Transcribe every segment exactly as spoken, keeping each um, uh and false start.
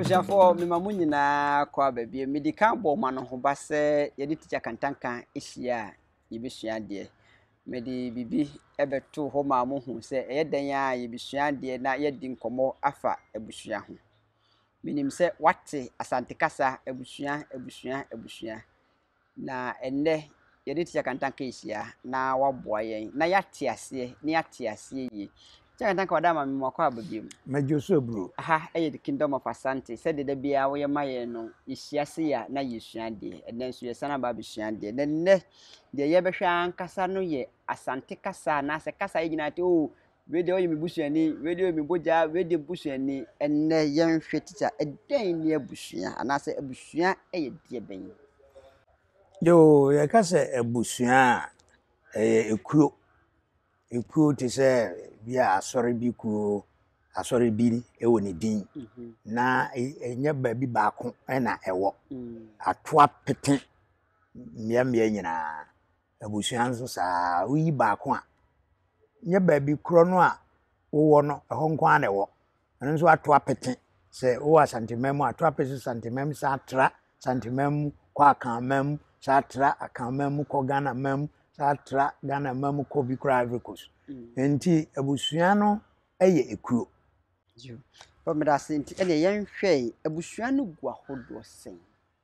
Abusua me mamu nyina kwa baabi medical bo ma no ho ba se ye di teacher kantanka ehia ye besua de me di bibi ebeto ho ma mo hu se eye dan a ye besua de na ye di nkomo afa abusua ho minim se wate asante kasa abusua abusua abusua na enne ye di teacher kantanka ehia na waboa yen na yate ase na yate ase yi Chaka tanka wadama mi mwakwa ababiem. Mejoso bro. Aha, eye the kingdom of Asante. Said the bia we maye no isiase ya na yesuade. And then so yesana ba besuade. Then ne de ye behwa ankasa no ye Asante kasa na se kasa ye nyina te o we de o yemi busuani, we de o mi boja, we de busuani enne ye nhwe teacher. Eden ne abusua ana se abusua eye de ben. Yo, ye kasa abusua eh ekuo. Ekuo te se bia asori bi kuo asori bi ewo ne din na enye ba bi baako na ewo atoa peten mmia mmia nyina abusua nso saa oyi baako a nye ba bi kro no a wo no eho nko a na ewo nso atoa peten se wo asantemam atoa pesen santemam sa tra santemam kwa akamam sa tra akamam ko Ghana mam sa tra Ghana mam ko bi kra Ivory Coast enti abusua no eye ekuo Yo but me da senti ene yen hwe abusua no gu ahodo sen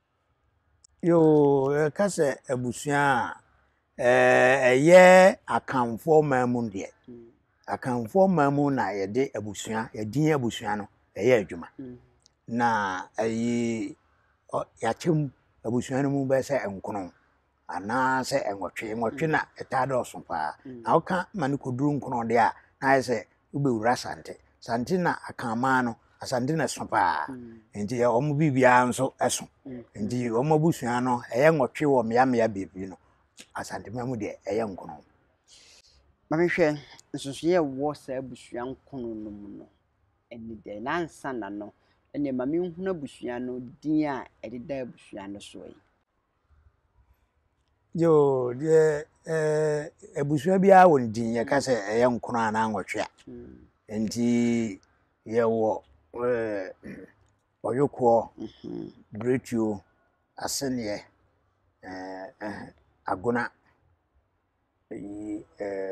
yo kase abusua eh eye akamfo mamu de akamfo mamu na ye de abusua ye din abusua no eye adwuma na ayi ya chem abusua no mu be se enkono ana se enwotwe enwotwe na etado so pa na oka mane koduru nkono de a na se ubewura Asante Asante na akama no Asante na so pa enti omo bibia nso eso enti omo busua no eye nwotwe wo mea mea bebi no Asante mamu de eye nkono mame hwe nsosoye wo sa abusua nkono no mu no eni de na nsa na no ene mame nhuna abusua no din a ededa abusua no so yi yo de eh abusua bia won din ye ka se eye nkono ana nwotwe a enti ye wo eh oyoko Bretio Asene eh agona eh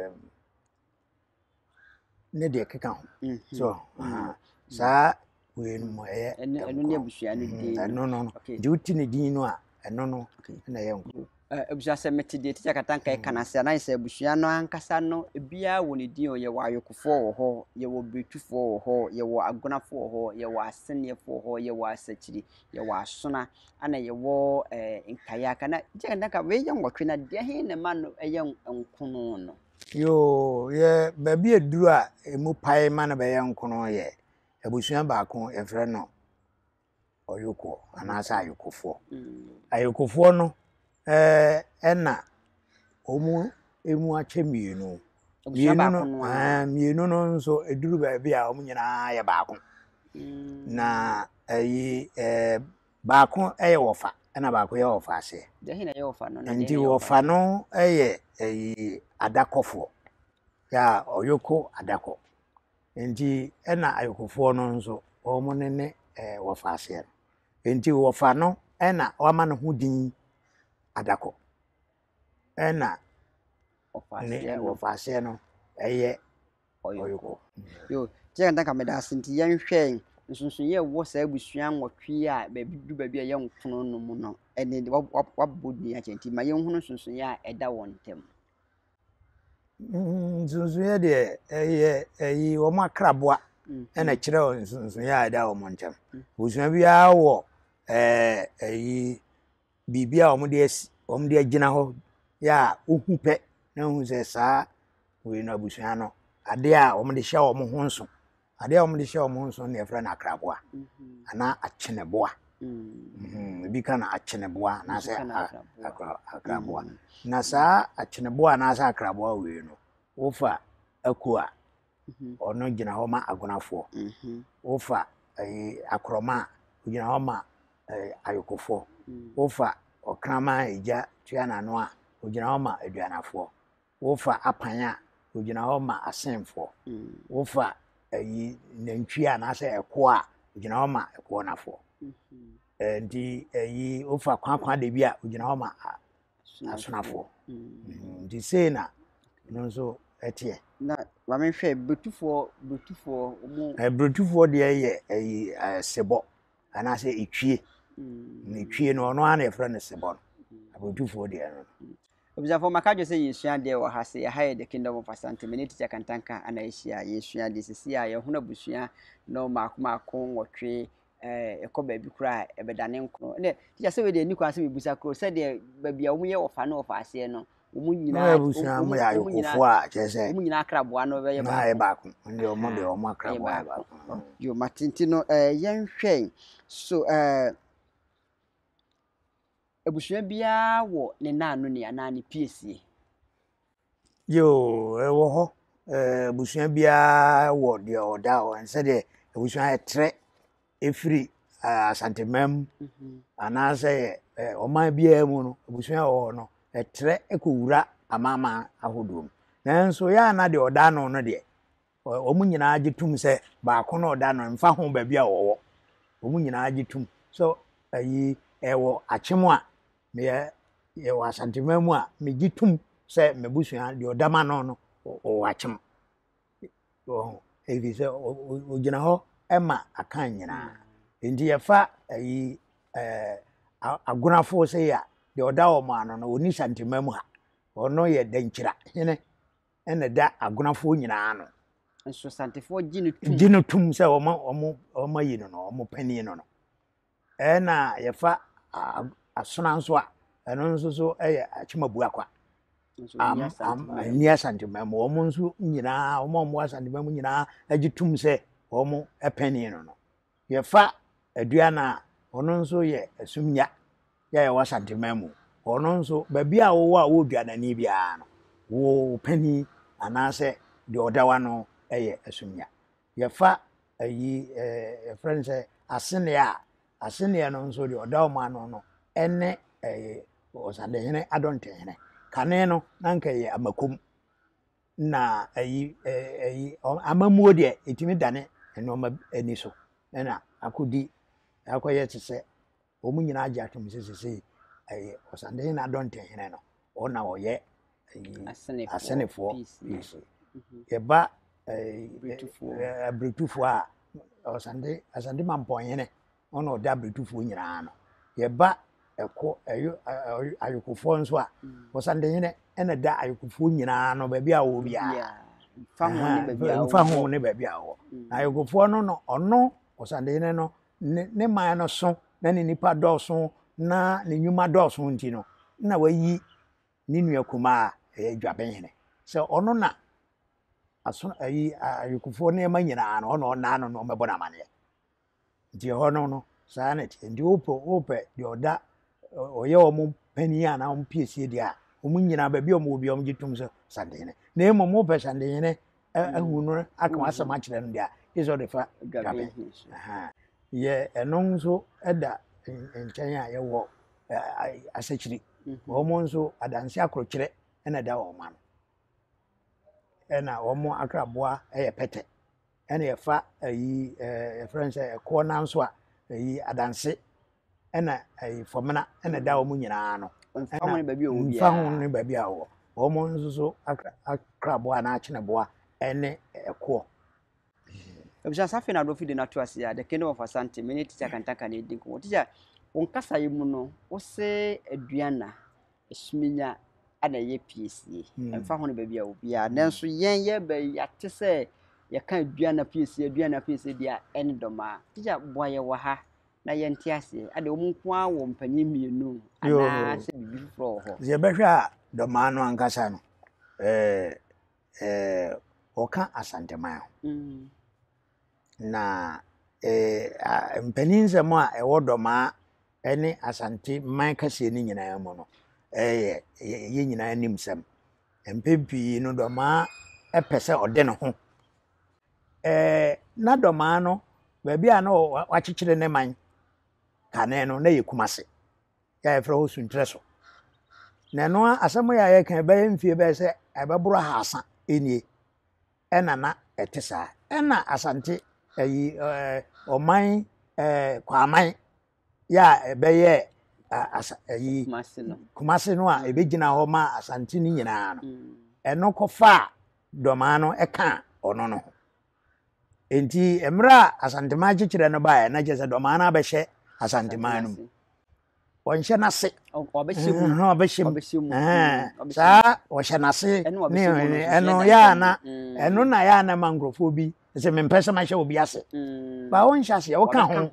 ne de keka ho so sa we no eh eno ne abusua no din no no no duty ne din no a eno no na ye nko abusua se meti de teacher katanka e kana se na se abusua no ankasa no ebia wo ne din o ye wa ayokofo wo ho ye wo betufo wo ho ye wo agonafo wo ho ye wo asenefo wo ho ye wo asachiri ye wo asona ana ye wo eh nkaya kana teacher katanka we ye nwotwe na de he ne ma no eye nkono no yo ye baby eduru a emu pai ma na be ye nkono ye abusua baako e frɛ no oyoko anasa ayokofo ayokofo no eh ena omu emu ache mienu mienu no ah mienu no nso eduru ba bia omu nyina ya baako na ayi eh baako eye wofa ena baako ye wofa ase de he na ye wofa no na ndi wofa no eye ayi adakofo ya oyoko adako ndi ena ayokofo no nso omu nene eh wofa ase ndi wofa no ena wama no ho din adako ena ofase no eye oyoko yo je ndanka me da senti yen hwe nsunsun ye wo sa abusua nwotwe a ba bidu ba bia ye nkono no mu no ene wabodi a chenti ma ye hunu nsunsun ya eda wontem nsunsun ye de eye eyi wo makraboa ena kire nsunsun ya eda wo montem busua bia wo eh eyi bibia wo de asi wo de agina ho ya ohu pe na hu se saa we no abusua no ade a wo de hye wo mo ho nso ade a wo de hye wo mo nso na efra na akraboa ana akyeneboa mhm bi kana akyeneboa na se akraboa na saa akyeneboa na sa akraboa we no wo fa akua ono gina ho ma agonafo wo fa ai akroma gina ho ma ayokofo wo fa okrama eja tua na no a ogina ho ma aduanafo wo fa apanya ogina ho ma asenfo wo fa ayi nantwi a na se eko a ojina ho ma Fekuo nafo eh ndi eyi ofa kwan kwan de bi a ojina ho ma asonafo ndi sei na no nso etie na wa me hwe betufo betufo mu eh betufo de ye eyi sebo ana se etwie ni twie no no ana efra ne sebo betufo de no obizafo makajo se yesua de wa ha se ya ha the kingdom of Asante me ne teacher kantanka ana yesua yesua de sisi a ye huna busua no makoma ko nwotwe eh ekoba bi kura ebedane nkono ne teacher se we de ni kwa se bibusa kro se de ba bia wo ye ofa no ofa ase no omu nyina omu ya yokofo a chese omu nyina akraboa no be ye ba ye ba ko ndi omu de omu akraboa ba yo matinti no eh yenhwe so eh abusua bia wo ne naanu ne ana ne piesie yo ewo ho eh abusua bia wo de oda o nse de abusua etre efiri Asante mem ana se oman bia mu no abusua wo no etre ekowura amama ahodom nanso ya na de oda no no de omu nyina agitum se ba ko no oda no mfa ho ba bia wo omu nyina agitum so ayi ewo achemo a me ye wa Asante mem a me gitum se mebusua de oda ma no no o achem o evi se o gina ho ema akan nyina ndi yefa ayi eh agunafo se ya de oda o ma no no oni Asante mem ha ono ye dankyira hene ene da agunafo nyina no nso Asantefo gine tum gine tum se o ma o ma yi no no o mo pani no no e na yefa asona nso a eno nso so eye achimabu akwa am am ni Asante mem o mo nso nyina o mo mo Asante mem nyina agitum se o mo epani no no yefa aduana ono nso ye asumnya ya ye Asante mem ono nso ba bia wo a wo duana ni bia no wo pani anase de odawa no eye asumnya yefa ayi eh friends asene a asene no nso de odawa ma no no ene eh Asante hene adonte hene kane no nanka ye amakom na ayi ayi amamuo de etimi dane eno ma ani so na akodi akoye tese omu nyina age atom sesese ayi Asante hene adonte hene no ona oye ayi asenefo yes ye ba abritufo a Asante Asante mampon hene ona oda abritufo nyina no ye ba eko ayo ayokofo nso a Asante hene ena da ayokofo nyina no ba bia wo bia fa ho ne ba bia wo fa ho ne ba bia wo ayokofo no no ono Asante hene no ne man no so na ne nipa dɔso na ne nyuma dɔso nti no na wayi ne nua kuma e dwaben hene se ono na aso ayi ayokofo ne ma nyina no ono na no no mebo na mane nti ho no no saa na ti ndi opo ope de oda oye omo pani ana omo piesie dia omo nyina ba bi omo obi omo gitum so Asante hene na emo mo pe Asante hene ahu no aka asama kire no dia iso de fa dwaben aha ye eno nso eda nchen a ye wo asachiri omo nso adanse akrokire ena da o ma no ena omo akraboa eye pete ena ye fa ayi eh friends e ko na nso a ayi adanse ena ayi fomna ena da omo nyina no mfa ho ne ba bia wo bia mfa ho ne ba bia wo omo nso so akraboa na achine boa ene eko Abusua safi na dofi de na to ase ya the kingdom of Asante me ne teacher kantaka na edin ko teacher won kasa yi mu no wo se aduana esminya ana ye piesie emfa ho ne ba bia wo bia nanso yen ye ba ya te se ye kan aduana piesie aduana piesie dia ene doma teacher boye wo ha na ye nte ase ade wo nko a wo mpanye mienu ana se bibi fro ho ye behwa doma no ankasa no eh eh oka Asante man mm na eh mpaninzem a ewo doma ene Asante man kase ni nyina mu no eh ye nyina nimsem empempi no doma epese ode ne ho eh na doma no ba bia na wakyekere ne man kane no na yekumase ya efra ho suntreso na no asemo ya ye kan ba mfie ba se ebebro ha asa enie ena na etesa ena Asante eyi eh oman eh kwaman ya ebeye eyi Kumase no a ebegina ho ma Asante ni nyina no eno kofa doma no eka ono no enti emra Asante ma chikire no ba na jese doma na behye Asante ma no onhye nase obehye mu obehye mu eh sa ohye nase ne eno ya na eno na ya na mangrofo bi se mempese ma hye obi ase ba onhye ase wo ka ho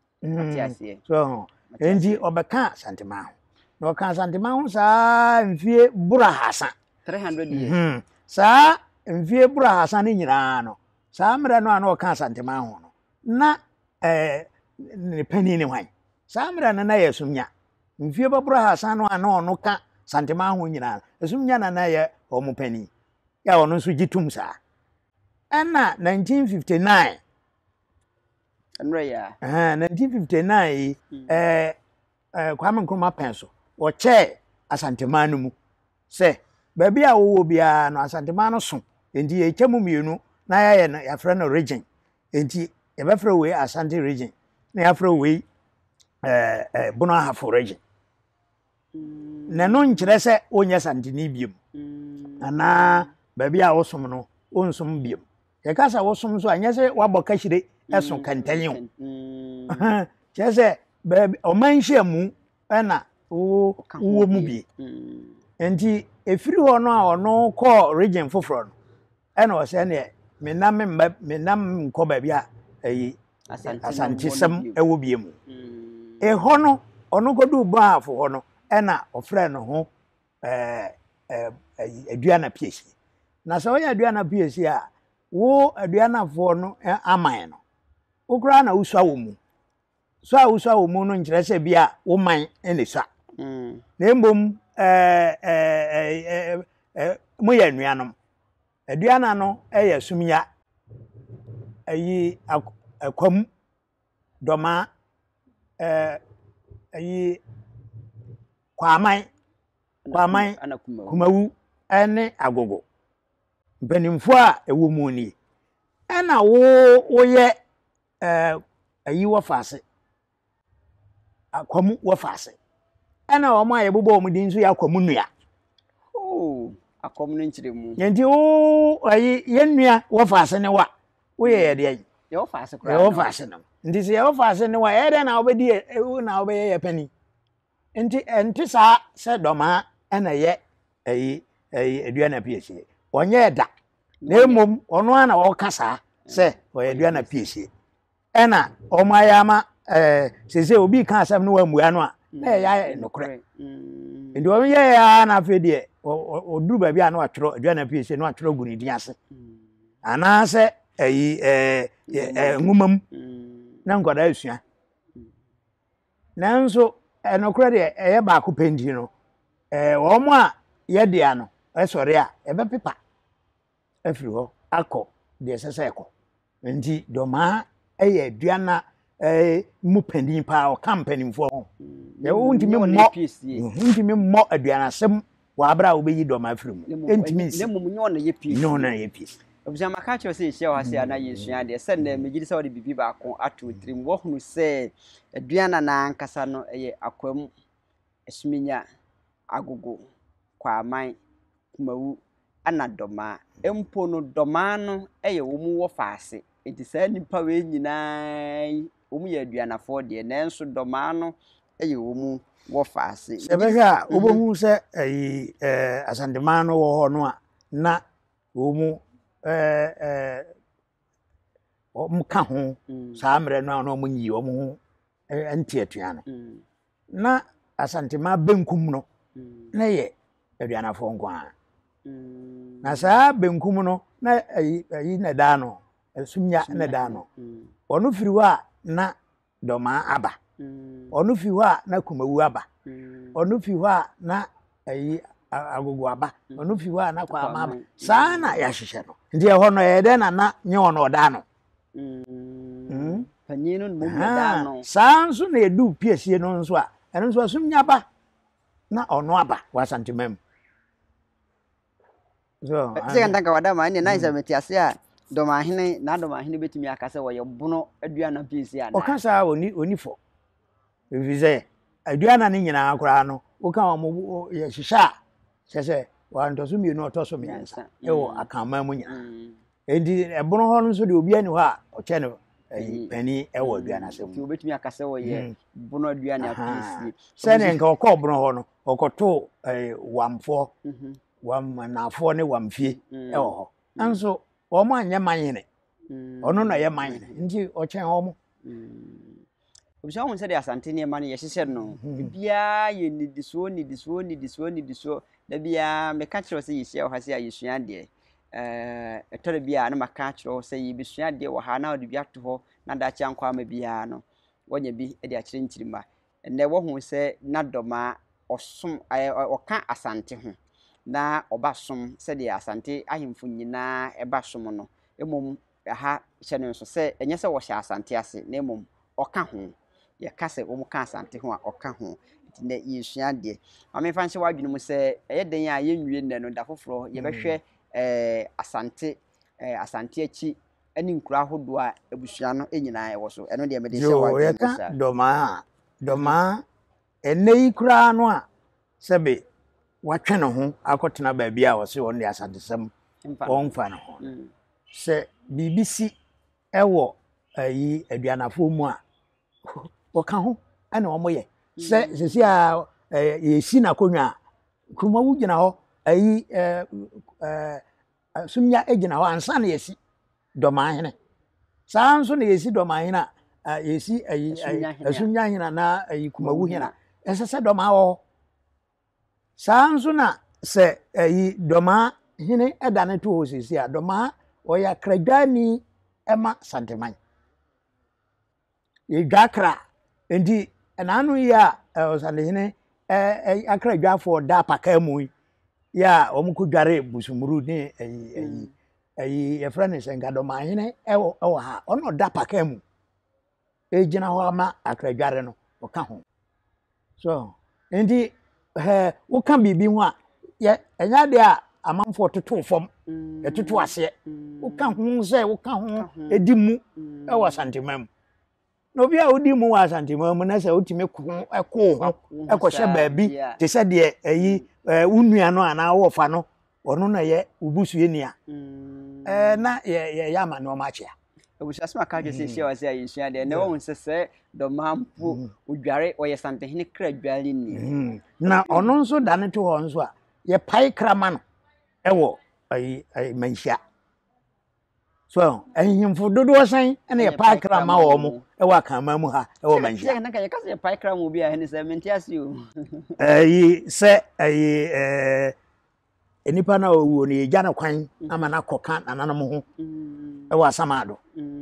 so enti obeka Asante ma ho no ka Asante ma ho sa mfie bura hasa three hundred years sa mfie bura hasa ni nyina no sa mra no ana ka Asante ma ho no na eh ne pani ne hwan sa mra na na yesumnya mfie babura hasa no ana ono ka Asante ma ho nyina esumnya na na ye omo pani ya ono nso gitum sa ana nineteen fifty-nine anra ya eh nineteen fifty-nine eh eh Kwame Nkrumah penso wo che Asante ma no mu se baby a wo bia no Asante ma no so enti ye kyemu mienu na ya ye no ya frɛ no region enti ye be frɛ we Asante region na ya frɛ we eh eh Bono Ahafo region na no nkyerɛ sɛ onye Asante ni biem ana baby a wo som no onsom biem ye ka sa wo som so anya sɛ wabɔ kahire ɛso kantanyo kyerɛ sɛ baby o manhye mu ɛna wo wo mu bi enti efiri ho no a ono kɔ region foforo no ɛna o sɛ ne menam menam nkɔ ba bia ayi Asante sem ɛwo bie mu e ho no ono kodu ba afo ho no ɛna ofrɛ no ho eh eh aduana piesi na sɛ wo ya aduana piesi a wo aduana fo no aman no wo kra na usua wo mu so a usua wo mu no nkyerɛ sɛ bia wo man ene sua na embom eh eh eh mo ya nuanom aduana no ɛyɛ sumya ayi akwam doma eh ayi kwaman kwaman kumawu ene agogo mpanimfo a ewo mu ni ɛna wo wo ye eh ayi wo faase akwamu wo faase ɛna wo ma ye bobɔ wo din so ya akwamu nua oh akwamu no nkyire mu yenti wo ayi ye nua wo faase ne wa wo ye ye de ye wo faase kra ye wo faase no nti se ye wo faase ne wa ye de na obedi na obeye ye pani nti enti sa se doma ɛna ye ayi ayi aduana piesi onye da na emom ono ana wo kasa se oye aduana piesi ɛna omayama eh sese obi kan asem no amua no a na ya nokre ndi o ye ya na afedie oduru ba bia na watworo aduana piesi na watworo gu ni din ase ana se ayi eh ngumam na nkoda asua nanso enokre de eye ba ko pendi no eh wo mo a ye dia no esore a ebe pepa afiri ho akọ de sese ekọ nti doma eye aduana eh mu pandin pa o kampanimfo ho ye wo ntimi mo ntimi mo aduana sem wa abra wo beyi doma afiri mu ntimi ne mum nyo na ye pi no na ye pi obja maka che se hye wa se ana yesua de se na megidi se wo de bibi ba ko ato trim wo hunu se aduana na ankasa no eye akwam esminya agogo kwaman kumawu ana doma empo no doma no eye wo mu wo faase enti sa nipa we nyinaa wo mu ye aduanafo de nanso doma no eye wo mu wo faase sebeka obohu se ayi eh Asante ma no wo ho no a na wo mu eh eh o mu ka ho sa mre no na o mu nyi o mu enti atua no na Asante ma benkum no na ye aduanafo nkwa na sa benkum no na ayi ayi na da no sumnya na da no onu firi wa na doma aba onu firi wa na kumawu aba onu firi wa na ayi agogo aba onu firi wa na kwa aba sa na ya hihye no ndi e ho no ye de na na nye ono da no mm panyin no mo da no sa nso na edu piesie no nso a eno nso sumnya ba na ono aba wa Santemam so se kan tanka wada ma ni na isa metiase a doma hene na doma hene betimi akase wo ye bono aduana piesi ana o kan sa oni oni fo evize aduana ne nyina akora no wo kan mo ye hihya sese wa ntoso mi no otoso mi ansa e wo akama mu nya edi ebono ho no so de obi ani ho a o che no pani e wo aduana se mu ti obetimi akase wo ye bono aduana piesi se ne nka okọ bono ho no okoto wamfo wamnafo ne wamfie e wo ho anso wo ma anya manyene ono na ye manyene nti o chen ho mo Obisa won se de asante ne ma ne ye hihye no bibia ye nidiso nidiso nidiso nidiso da bia me ka kire se yihye o ha se ayesua de eh etore bia na maka kire se yi bisua de wo ha na odi bia to ho na da kya nkwa ma bia no wonya bi e de a kire nkirima enne wo hu se na doma osom oka asante ho na obasom se de asante ahemfo nyina e basom no emom ha hye no so se enye se wo hye asante ase na emom oka ho ya kase wo ka asante ho a oka ho na yesua de ame fa nche wadwene mu se eye den a yenwie nne no da foforo ye behwe eh asante eh asante achi ani nkura hodo a abusua no enyina e wo so eno de me de hye wadwene mu sa doma doma enei kura no a sebe watwe no ho akotena ba bia wo se won de asante sam won fa no ho se bbc ewo ayi aduanafo mu a o kan ho ana o moye se sesi a yesi na konwa kuma wu gina ho ayi eh sumya egina ho ansa na yesi doma hene sanso na yesi doma hene a yesi ayi sumya hene na ayi kuma wu hene esese doma ho sanso na se ayi doma hene edane to ho sesi a doma o ya kradani ema santeman ye gakra endi enanu ya osande hene eh akra dwafo da paka mu ya omuku dware busumuru ni ayi ayi ayi ye friend senga ma hene ewo ewo ha ono da paka mu ejina ho ama akra dware no oka ho so endi eh wo kan bibi ho a ye enya de a amanfo toto fom etutu ase wo kan ho se wo kan ho edimu ewo santemam no bia odi mu wa santemam na se otime ku eko ho ekohye baabi te se de ayi unua no ana wo fa no ono na ye ubusue nia eh na ye ya ma no ma chia Abusua sma ka je se hye wa se ayesua de na wo nsese do mampo odware o ye sante hene kra dwale ni na ono nso da ne to ho nso a ye pai krama no ewo ayi ayi manhia so ehimfo dodo san ene ye pai krama wo mo ewo akama mu ha ewo manhia ye na ka ye ka se pai krama obi a hene se mentiasi o ayi se ayi eh enipa na owo ne gya na kwan ama na koka nananom ho ewo asamado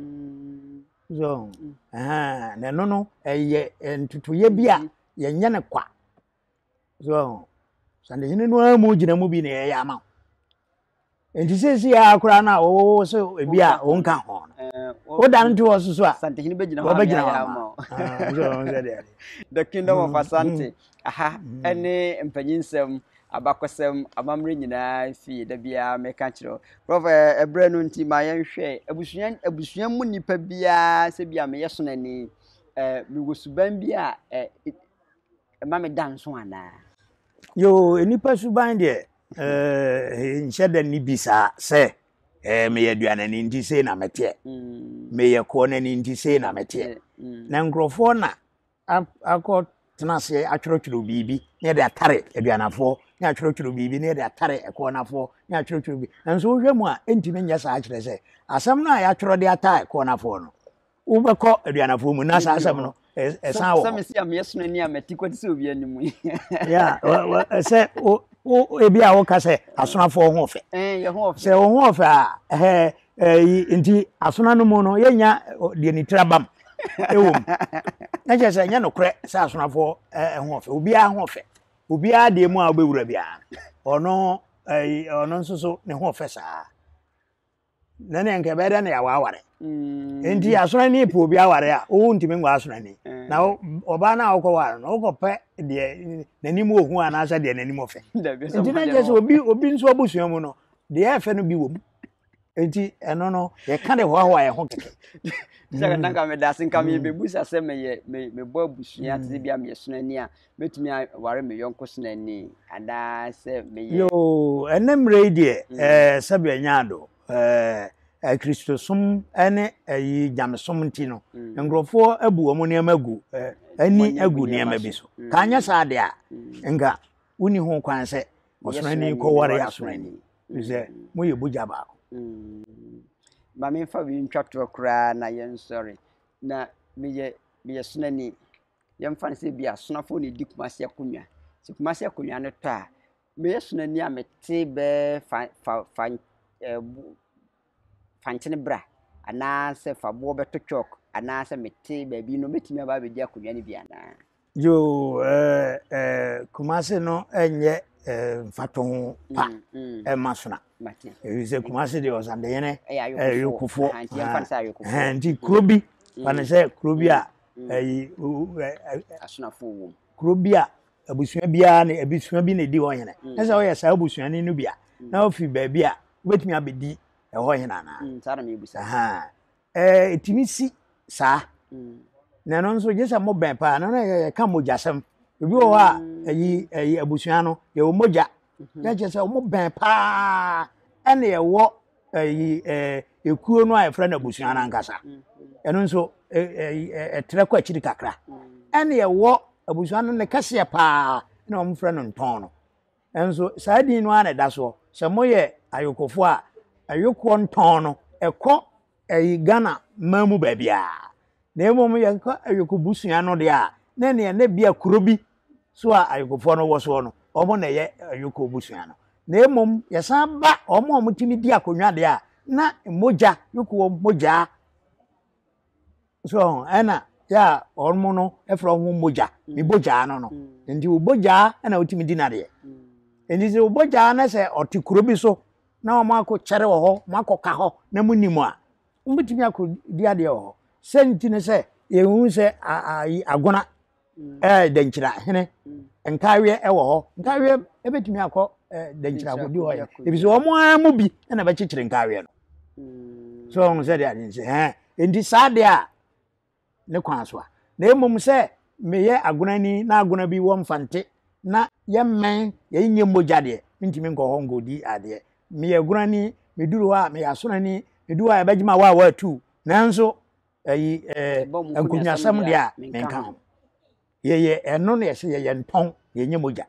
so ah na no no eye ntutuye bia ye nye ne kwa so sande hene no amu gina mu bi ne ye ama enti sesi ya akura na o so ebi a o nka ho o dan to so so a sante hene be gina ho ya ama so so de the kingdom of Asante aha ene mpanyinsem abakosem amamre nyina fi da bia meka kiro prof ebre no nti ma yenhwe abusuan abusuan mu nipa bia se bia me yeso nani eh migosuban bia eh ma me danso ana yo enipa suban de eh nhyeda ni bisa se eh me yaduana ni nti se na mete me yeko na ni nti se na mete na nkrofo na akọ tenase atworotworo bibi ne de atare aduanafo ne atworotworo bibi ne de atare ekonafo ne atworotworo bi enso hwemu a entime nya sa akire se asam na ya atworo de ata ekonafo no ubekọ aduanafo mu na sa asam no esan wo sam si am yeso ni amati kwati se obi animu ya se o ebi a wo ka se asonafo ho ofe eh ye ho ofe se ho ofe a eh enti asona no mu no yenya de ni trabam ewom na je se nya no kre se asonafo eh ho ofe obi a ho ofe obi a de mu a obewura bia ono eh ono nsoso ne ho ofe saa na ne nke beda na ya waware enti asona ni po obi aware a o ntimi ngwa asona ni na oba na akọ ware no ko pe de nanim ohu ana asa de nanim ofe enti na je se obi obi nso obusuamu no de efe no bi wo enti eno no ye ka de ho ho ye ho keke Teacher Kantanka me da sin ka me be busa se me ye me me bo abusua te bia me sunani a metumi ware me yonko sunani ada se me ye yo enem radio eh sabe nyado eh eh Christosum ene ayi jamesom nti no ngrofo abu omo ne magu eh ani agu ne mabi so ka anya sa de a nga uni ho kwan se osonani ko ware asonani ze mo ye buja ba ba me fa wi ntwato kra na yen sorry na me ye me ye sunani yem fa se bia sonafo ne dikumase akonwa se kumase akonwa no to a me ye sunani a mete be fa fa fa fanchene bra ana se fa bo beto chok ana se mete ba bi no metimi aba be di akonwa ne bia na yo eh eh kumase no enye mfato pa e masona mate e se kumase de osande yene e yokufo anti yem fa se ayokufo anti krobi fa se krobi a eh asonafo wo krobi a abusua bia na abusua bi na di ho yene na se wo ye sa abusua ni no bia na ofi ba bi a wetumi abedi e ho yene na sara me busa aha eh etimisi sa na no nso jesa mo ben pa na na ka mojasem obi wo a ayi ayi abusua no ye wo moja ya jesa mo ben pa ene ye wo ayi eh ekuo no a friend abusua na nkasa eno nso eh tre kwa chiri kakra ene ye wo abusua no ne kase pa na mo friend Nton no enso saadi no ana da so se mo ye ayokofo a ayoko Nton no ekọ ayi Ghana mamu ba bia na emom ye ka ayoko busua no de a na ne na bia kurobi so a ayokofo no wo so no omo na ye ayoko busua no na emom ye san ba omo omo timi di akonwa de a na moja yoko moja so ena ya omo no efro ho moja mi boja no no ndi wo boja na otimi di na de ndi se wo boja na se oti kurobi so na omo akọ chere wo ho mo akọka ho na munimu a mbitimi akọ di ade ho senti ne se ye hu se agona eh denchira hene nkawe e wo ho nkawe ebetimi akọ denchira godi ho e bi so omo amu bi na ba chichire nkawe no so on se de ade se eh enti sade a ne kwan so a na emom se meye agona ni na agona bi wo mfante na ye men ye nye moja de ntimi nko ho ngodi ade me agona ni me duru ha me asona ni me duru ha bajima wa wa tu nanso ayi eh ankunyasam dia menka ho ye ye eno na ye se ye Nton ye nye moja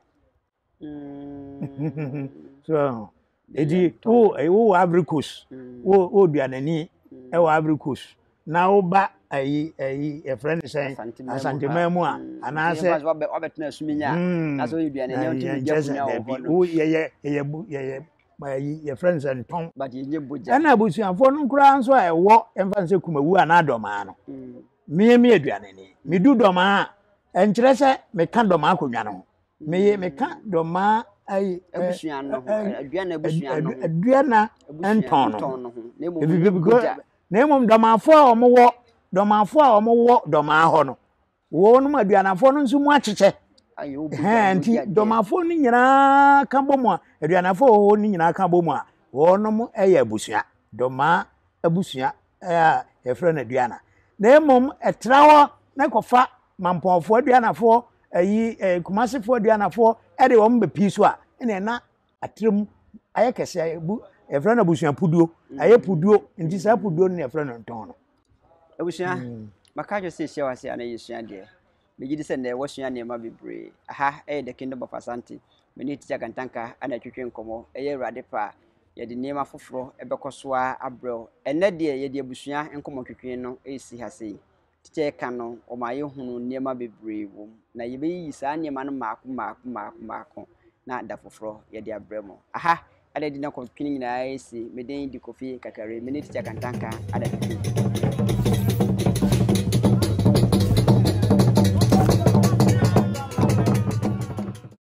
so edi o e wo abricos wo o duanani e wo abricos na wo ba ayi ayi e friend say Asante mamu a ana se obetna asuminya na so duanani o timi jabunya wo ye ye ye ye ayi ye friends Nton but ye nye boja na abusuafo no nkura nso a ewo emfa nse kumawu ana adoma no me me aduanani me du doma a enkire se me ka doma akonwa no me me ka doma ai abusua no aduana abusua no aduana Nton no na emom domafo a omowo domafo a omowo doma ho no wo no aduanafo no nso mu acheche eh nti domafo ni nyina ka bomu a aduanafo ho ni nyina ka bomu a wonom eye abusua doma abusua eh e frɛ na aduana na emom etrawo na kofa mamponfo aduanafo ayi kumasefo aduanafo e de wom be piso a ene na atrem aye kese abu e frɛ na abusua puduo aye puduo nti sa puduo ne e frɛ na Nton no abusua makajo se hye wase ana yesua de megidi se na wasua ne ma bebre aha eh the kingdom of Asante meni Teacher Kantanka ana twetwe nkomo eye urade pa ye de niema foforo ebekoso a abrel enne de ye de abusua nkomo twetwe no esi ha sei Teacher ka no o ma ye hunu niema bebre wo na ye beyi saa niema no maako maako maako maako na da foforo ye de abremo aha ada di na ko twini nyina esi meden di kofi kakare meni Teacher Kantanka ada twetwe